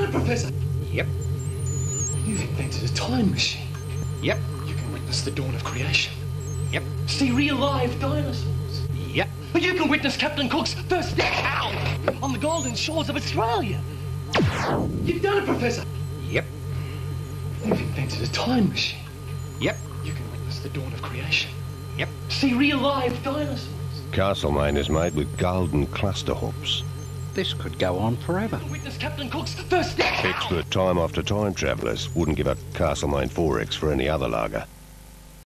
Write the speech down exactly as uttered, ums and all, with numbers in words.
it, Professor! Yep. You've invented a time machine. Yep. You can witness the dawn of creation. Yep. See real live dinosaurs. Yep. You can witness Captain Cook's first step out on the golden shores of Australia. You've done it, Professor! Yep. You've invented a time machine. Yep. You can witness the dawn of creation. Yep. See real live dinosaurs. Castlemaine is made with golden cluster hoops. This could go on forever. Witness Captain Cook's first step out. Expert time after time travellers wouldn't give up Castlemaine four X for any other lager.